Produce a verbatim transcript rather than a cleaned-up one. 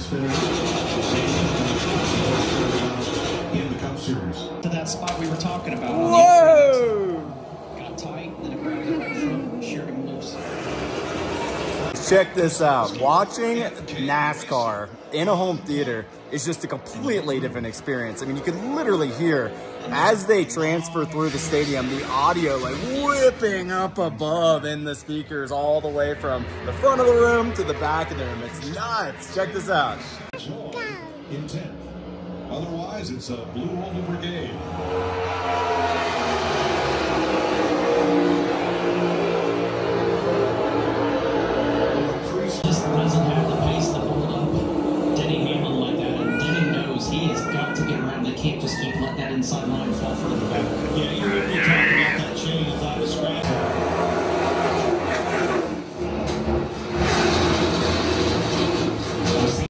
in the Cup Series. To that spot we were talking about. Whoa! Got tight, then it grabbed him right from, sheared him loose. Check this out. Watching NASCAR in a home theater is just a completely different experience. I mean, you can literally hear as they transfer through the stadium, the audio like whipping up above in the speakers all the way from the front of the room to the back of the room. It's nuts. Check this out. In tenth. Otherwise, it's a Blue Oval Brigade.